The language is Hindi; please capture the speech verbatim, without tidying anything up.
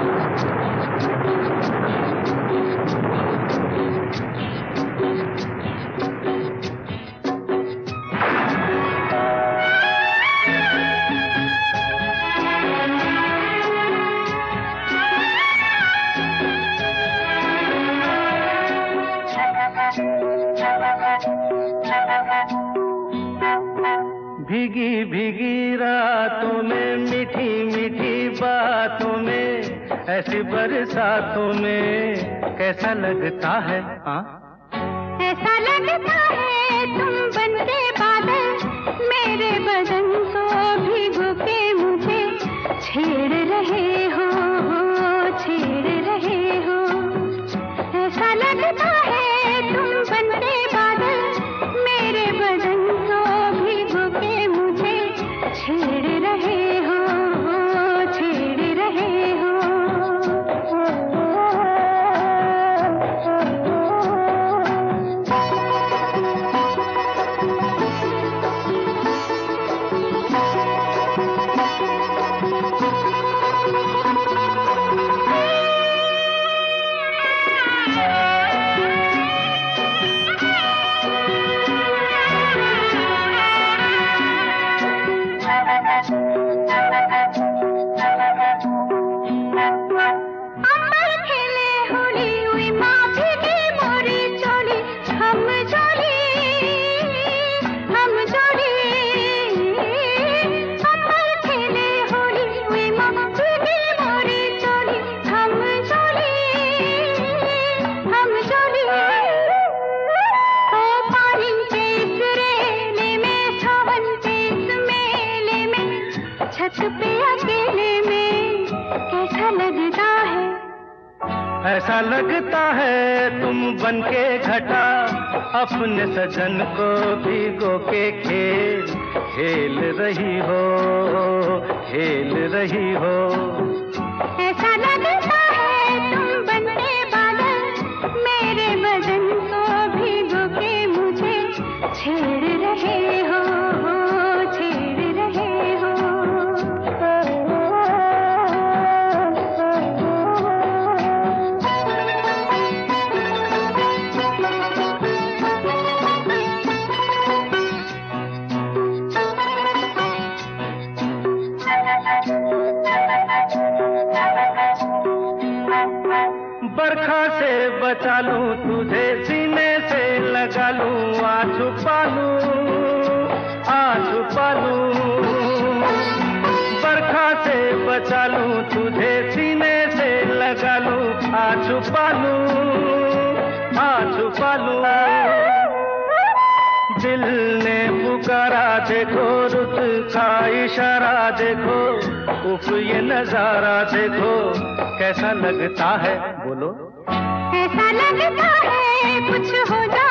भीगी भीगी रातों में, मीठी मीठी बातों में, ऐसी बरसातों में कैसा लगता है? हाँ, ऐसा लगता है तुम बनके बादल मेरे बदन को भिगो के मुझे छेड़ रहे हो, छेड़ रहे हो। ऐसा लगता है तुम बनके बादल मेरे बदन को भिगो के मुझे छेड़ रहे हो, छेड़ रहे हो। छत पे अकेले में कैसा लगता है? ऐसा लगता है तुम बनके घटा अपने सजन को भिगो के खेल खेल रही हो, खेल रही हो। ऐसा लगता है तुम बनके बादल मेरे बदन को भिगो के मुझे छेड़ रहे हो, छेड़ रहे हो। बरखा से बचा लूं तुझे, सीने से लगा लूं, आ छुपा लूं, आ छुपा लूं। बरखा से बचा लूं तुझे, सीने से लगा लूं, आ छुपा लूं, आ छुपा लूं। दिल ने पुकारा देखो, रुत का इशारा देखो, उफ ये नजारा देखो कैसा लगता है? बोलो। ऐसा लगता है कुछ हो जा